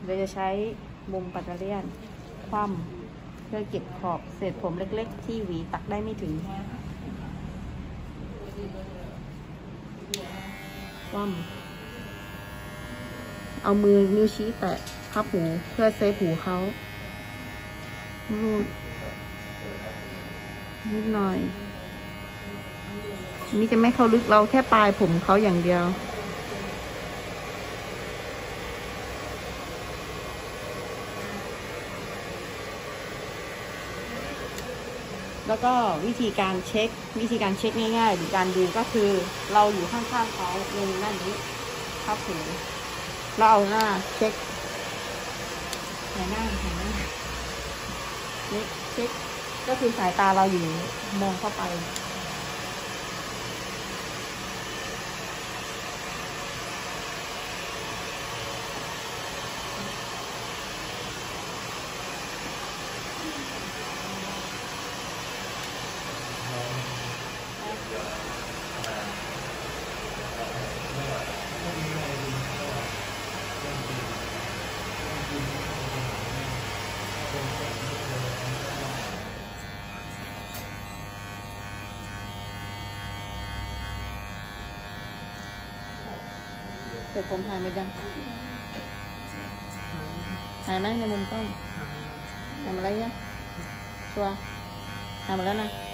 เราจะใช้มุมปัตเตอร์เลียนคว่ำเพื่อเก็บขอบเศษผมเล็กๆที่หวีตักได้ไม่ถึงคว่ำเอามือนิ้วชี้แตะพับหูเพื่อเซฟหูเขานิดหน่อยอันนี้จะไม่เข้าลึกเราแค่ปลายผมเขาอย่างเดียวแล้วก็วิธีการเช็คง่ายๆหรือการดูก็คือเราอยู่ข้างๆเขาลงด้านนี้พับหูเราเอาหน้าเช็คหน้าเช็คก็คือสายตาเราอยู่มองเข้าไปเสร็จผมถ่ายไหมจังถ่ายไหมในมุมกล้องทำอะไรเนี่ยชัวร์ทำมาแล้วนะ